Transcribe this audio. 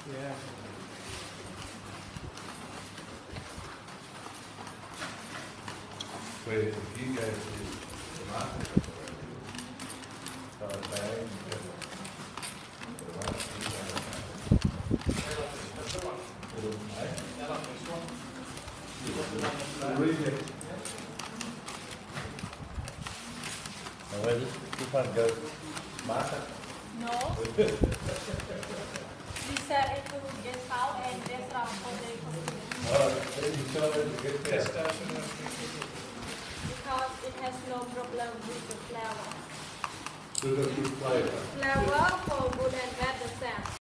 Yeah. Pues aquí ya es más. This one goes master. No. We said it will get out and that's our holiday because it has no problem with the flour. So the flavor. Flour for good and bad the same.